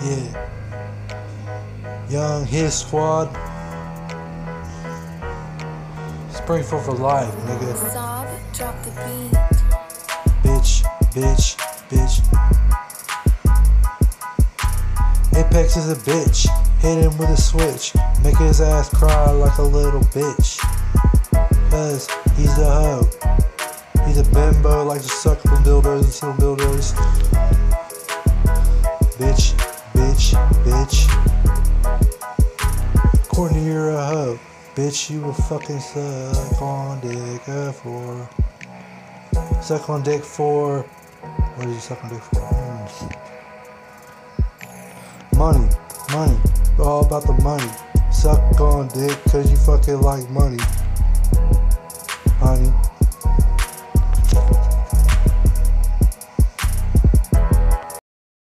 Yeah. Young his squad. Springfield for life, nigga. Sob, drop the beat. Bitch, bitch, bitch. Apex is a bitch. Hit him with a switch. Make his ass cry like a little bitch. Cause he's the hoe. He's a bimbo, like to suck from dildos and some dildos. Bitch, bitch, bitch. Courtney, you're a hoe. Bitch, you will fucking suck on dick for. Suck on dick for. What did you suck on dick for? Money, money. All about the money. Suck on dick cause you fucking like money.